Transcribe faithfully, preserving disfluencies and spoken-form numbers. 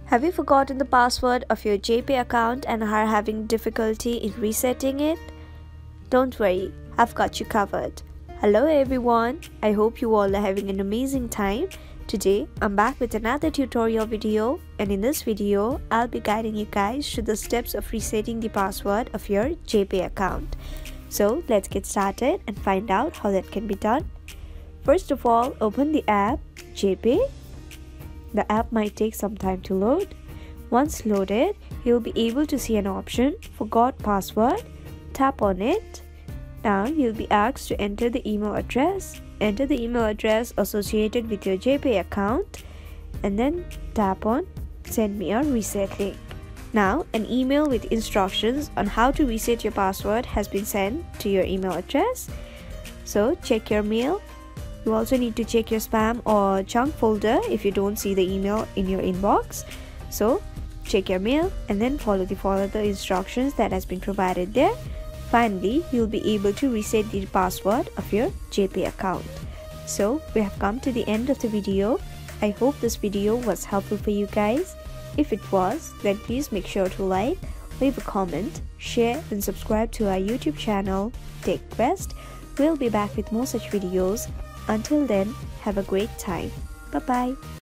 Have you forgotten the password of your JPay account and are having difficulty in resetting it? Don't worry, I've got you covered. Hello everyone, I hope you all are having an amazing time. Today, I'm back with another tutorial video, and in this video, I'll be guiding you guys through the steps of resetting the password of your JPay account. So let's get started and find out how that can be done. First of all, open the app JPay. The app might take some time to load. Once loaded, you'll be able to see an option, Forgot Password. Tap on it. Now you'll be asked to enter the email address. Enter the email address associated with your JPay account and then tap on Send me a reset link. Now an email with instructions on how to reset your password has been sent to your email address. So check your mail. You also need to check your spam or junk folder if you don't see the email in your inbox. So check your mail and then follow the follow the instructions that has been provided there. Finally, you'll be able to reset the password of your JPay account. So we have come to the end of the video. I hope this video was helpful for you guys. If it was, then please make sure to like, leave a comment, share and subscribe to our YouTube channel, Take Quest. We'll be back with more such videos. Until then, have a great time. Bye bye.